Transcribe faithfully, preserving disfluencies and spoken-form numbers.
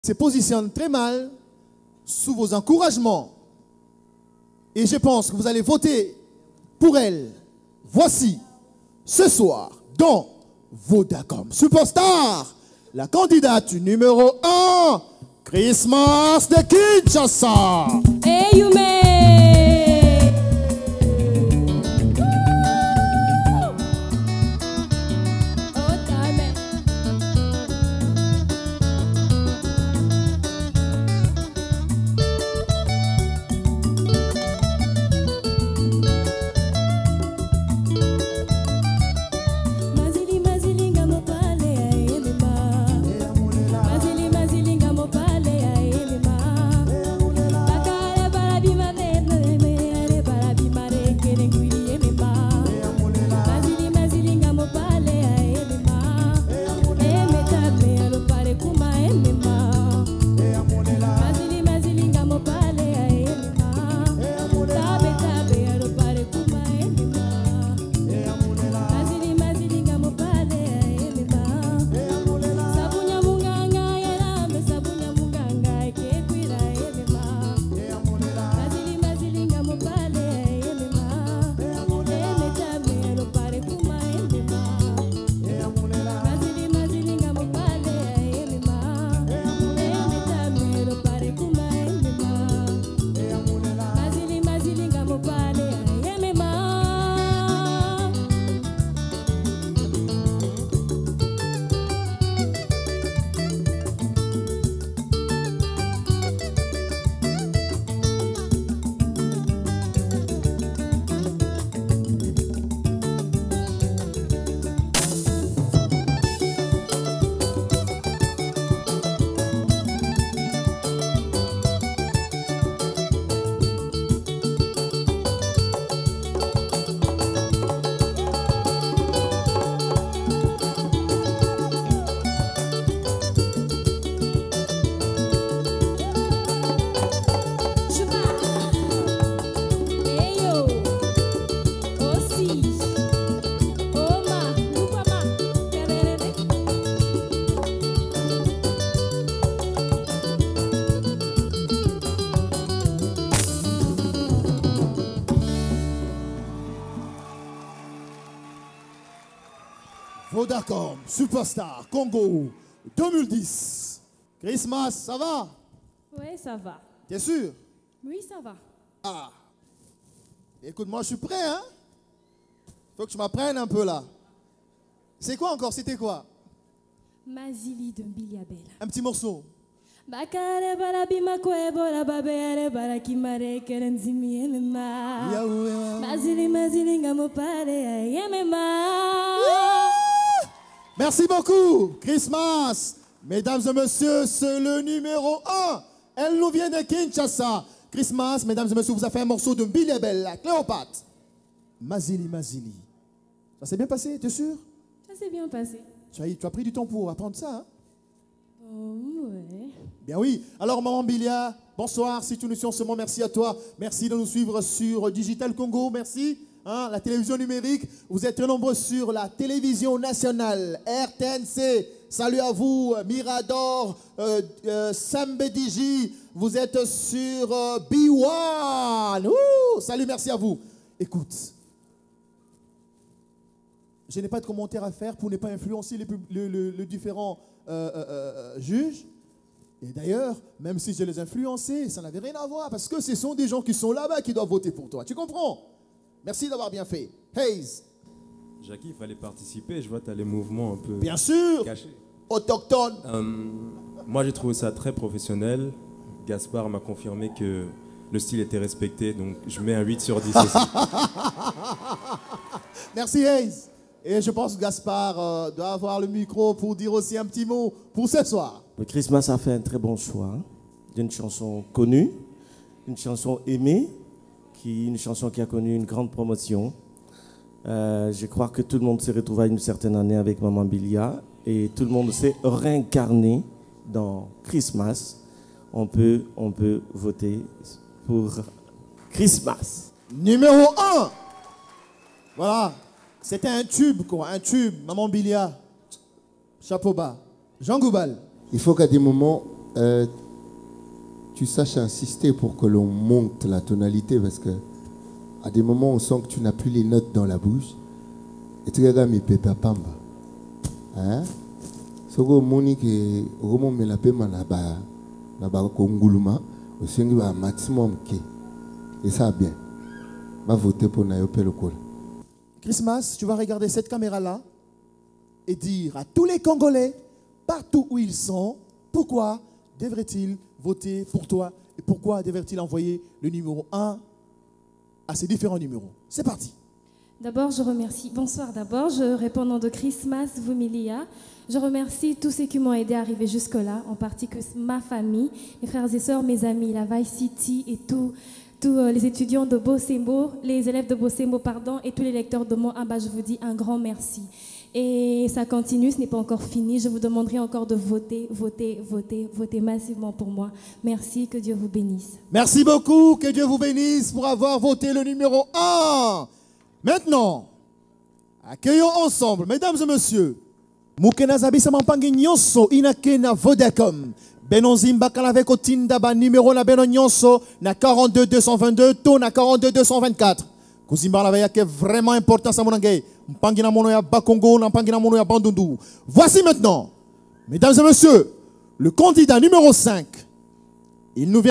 se positionne très mal sous vos encouragements. Et je pense que vous allez voter pour elle. Voici, ce soir, dans Vodacom Superstar, la candidate numéro un, Christmas de Kinshasa. Hey, you man. Vodacom Superstar Congo deux mille dix. Christmas, ça va? Oui, ça va. T'es sûr? Oui, ça va. Ah. Écoute, moi je suis prêt, hein? Faut que tu m'apprennes un peu là. C'est quoi encore? C'était quoi? Mazili de Mbiliabel. Un petit morceau. Bakare barabima kwebola babere barakimare kerenzimi emema. Mazili mazili ngamopare yemema. Merci beaucoup, Christmas. Mesdames et messieurs, c'est le numéro un. Elle nous vient de Kinshasa. Christmas, mesdames et messieurs, vous avez fait un morceau de Mbiliabel, la Cléopâtre. Mazili, Mazili. Ça s'est bien passé, t'es sûr? Ça s'est bien passé. Tu as, tu as pris du temps pour apprendre ça, hein? Oh, ouais. Bien oui. Alors, Maman Bilia, bonsoir. Si tu nous suis en ce moment, merci à toi. Merci de nous suivre sur Digital Congo. Merci. Hein, la télévision numérique. Vous êtes très nombreux sur la télévision nationale. R T N C. Salut à vous. Mirador. Euh, euh, Sambediji. Vous êtes sur euh, B un. Ouh, salut, merci à vous. Écoute. Je n'ai pas de commentaires à faire pour ne pas influencer les, le, le, le différents euh, euh, euh, juges. Et d'ailleurs, même si je les influencés, ça n'avait rien à voir parce que ce sont des gens qui sont là-bas qui doivent voter pour toi. Tu comprends? Merci d'avoir bien fait. Hayes. Jackie, il fallait participer. Je vois que tu as les mouvements un peu bien sûr, cachés. Autochtone. Euh, moi, j'ai trouvé ça très professionnel. Gaspard m'a confirmé que le style était respecté. Donc, je mets un huit sur dix aussi. Merci, Hayes. Et je pense que Gaspard euh, doit avoir le micro pour dire aussi un petit mot pour ce soir. Le Christmas a fait un très bon choix d'une chanson connue, une chanson aimée, qui, une chanson qui a connu une grande promotion. Euh, je crois que tout le monde s'est retrouvé à une certaine année avec Maman Bilia et tout le monde s'est réincarné dans Christmas. On peut, on peut voter pour Christmas. Numéro un. Voilà. C'était un tube, quoi. Un tube. Maman Bilia. Chapeau bas. Jean Goubal. Il faut qu'à des moments, euh, tu saches insister pour que l'on monte la tonalité, parce que à des moments on sent que tu n'as plus les notes dans la bouche. Et tu regardes mes pépés pamba. Hein? Soko monique au moment où la paiement na ba na ba konguluma au singi ba maximum ke. Et ça bien. Va voter pour Nayope le col. Christmas, tu vas regarder cette caméra-là et dire à tous les Congolais, partout où ils sont, pourquoi devraient-ils voter pour toi et pourquoi devraient-ils envoyer le numéro un à ces différents numéros. C'est parti. D'abord, je remercie. Bonsoir d'abord. Je réponds au nom de Christmas Vumilia. Je remercie tous ceux qui m'ont aidé à arriver jusque-là, en particulier ma famille, mes frères et sœurs, mes amis, la Vice City et tous tous les étudiants de Bosembo, les élèves de Bosembo, pardon, et tous les lecteurs de Mon Abba. Je vous dis un grand merci. Et ça continue, ce n'est pas encore fini. Je vous demanderai encore de voter, voter, voter, voter massivement pour moi. Merci, que Dieu vous bénisse. Merci beaucoup, que Dieu vous bénisse pour avoir voté le numéro un. Maintenant, accueillons ensemble, mesdames et messieurs, Mukena Zabisa Mampangi Nyonso Inakena Vodacom. Benonzimba Kalaveko Tindaba numéro na Benon Nyonso na quarante-deux deux cent vingt-deux, to na quarante-deux deux cent vingt-quatre. Kuzimba la est vraiment important ça mon angay. Mpangi na mono ya Bakongo, na mpangi na mono ya Bandundu. Voici maintenant, mesdames et messieurs, le candidat numéro cinq. Il nous vient